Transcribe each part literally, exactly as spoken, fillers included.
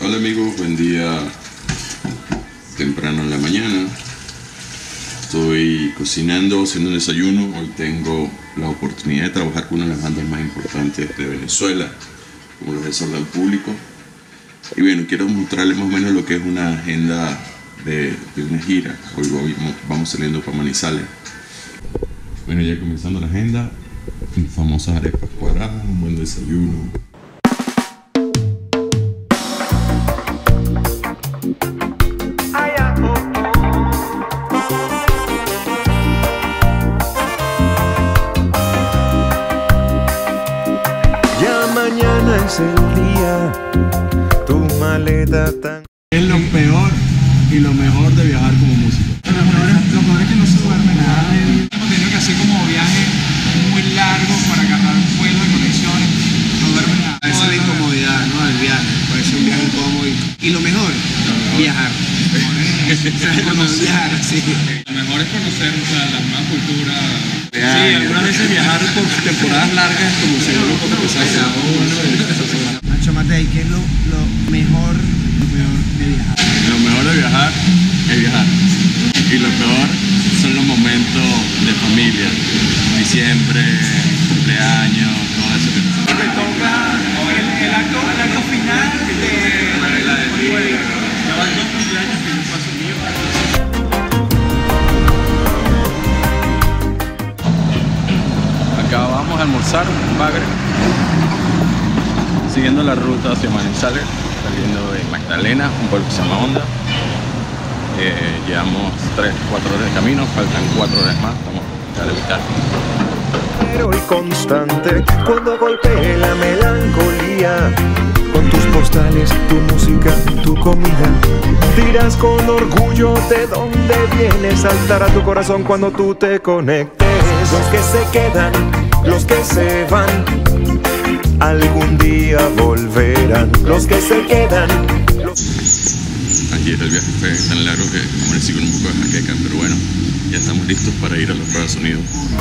Hola amigos, buen día temprano en la mañana. Estoy cocinando, haciendo un desayuno. Hoy tengo la oportunidad de trabajar con una de las bandas más importantes de Venezuela, como los Desorden Público. Y bueno, quiero mostrarles más o menos lo que es una agenda de, de una gira. Hoy vamos saliendo para Manizales. Bueno, ya comenzando la agenda, famosas arepas cuadradas, un buen desayuno. Mañana es el día, tu maleta tan... Es lo peor y lo mejor de viajar como músico. Lo mejor es, lo mejor es que no se duerme nada. Hemos tenido que hacer como viajes muy largos para agarrar vuelos y conexiones. No duerme nada. Esa es la incomodidad, ¿no? Del viaje. Puede ser un viaje incómodo. Y, y lo mejor, viajar. Conocer, sí. Lo mejor es conocer, o sea, las nuevas culturas. Sí, algunas veces viajar por temporadas largas como se vuelve un poco pesado. Nacho Matei, ¿qué es lo, lo mejor, lo peor de viajar? Lo mejor de viajar es viajar. Y lo peor son los momentos de familia. Diciembre, cumpleaños, todo eso. Me toca el, el, acto, el acto final de... La de ti. Llevan dos cumpleaños que yo paso mío. Acá vamos a almorzar un bagre, siguiendo la ruta hacia Manizales, saliendo de Magdalena, un pueblo que se llama Honda. Eh, llevamos tres, cuatro horas de camino, faltan cuatro horas más, estamos a la mitad. Pero y constante, cuando golpee la melancolía, con tus postales, tu música, tu comida, dirás con orgullo de dónde vienes, saltará tu corazón cuando tú te conectes. Los que se quedan, los que se van, algún día volverán. Los que se quedan, los... Ayer el viaje fue tan largo que amanecí con un poco de jaqueca, pero bueno, ya estamos listos para ir a la prueba de sonido.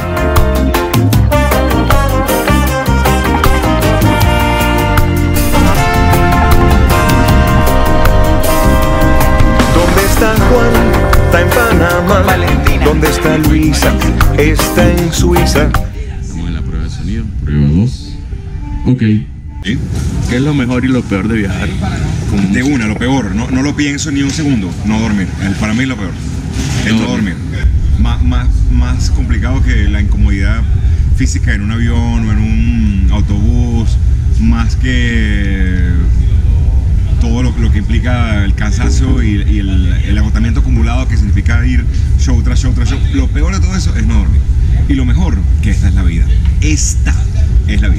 ¿Dónde está Juan? Está en Panamá. Valentina. ¿Dónde está Luisa? Está en Suiza. Estamos en la prueba de sonido, prueba dos. Ok. ¿Sí? ¿Qué es lo mejor y lo peor de viajar? Con De una, lo peor, no, no lo pienso ni un segundo, no dormir. El, para mí lo peor, es no, no dormir. Más, más, más complicado que la incomodidad física en un avión o en un autobús, más que todo lo, lo que implica el cansancio y, y el, el agotamiento acumulado que significa ir show tras show tras show. Lo peor de todo eso es no dormir. Y lo mejor, que esta es la vida. Esta es la vida.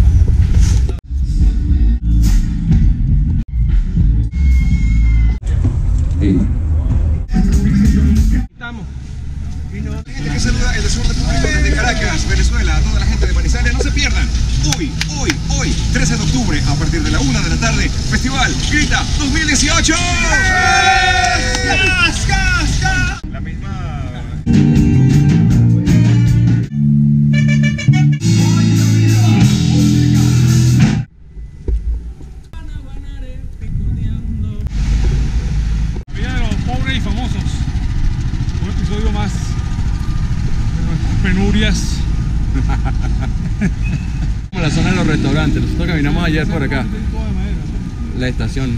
Estamos. Gente que saluda el Desorden Público desde Caracas, Venezuela. A toda la gente de Manizales, no se pierdan. Hoy, hoy, hoy, trece de octubre, a partir de la una de la tarde, Festival Grita dos mil dieciocho. ¡Gas, gas, gas! La misma... Vida de los pobres y famosos. Un episodio más de nuestras penurias. Como la zona de los restaurantes, nosotros caminamos ayer por acá, la estación.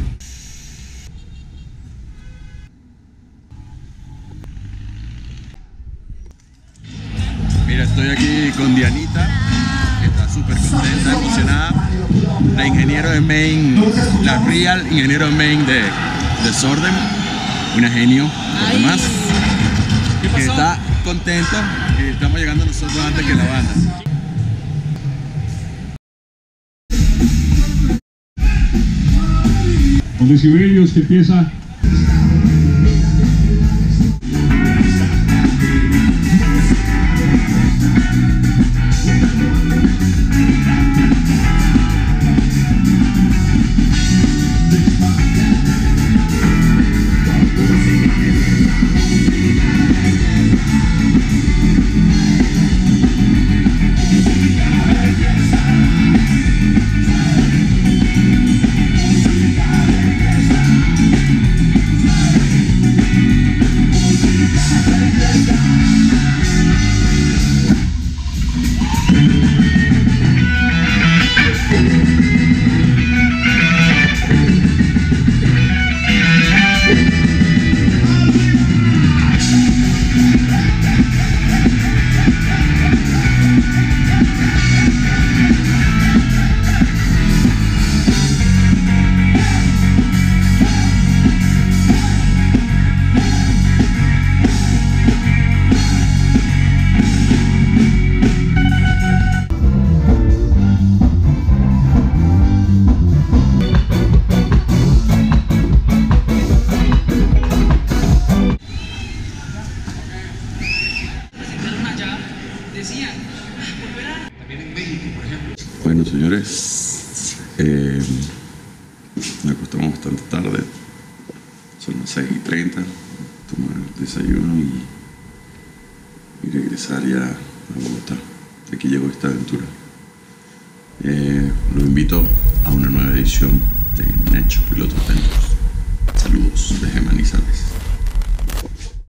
Mira, estoy aquí con Dianita, que está súper contenta, emocionada. La ingeniero de main, la real ingeniero de main de Desorden, una genio, por demás, que está contento y estamos llegando nosotros antes que la banda. Con decibelios que empieza. acostamos bastante tarde, son las seis y treinta, tomar desayuno y, y regresar ya a Bogotá. Aquí llegó esta aventura. Eh, lo invito a una nueva edición de Nacho Piloto Atentos. Saludos desde Manizales.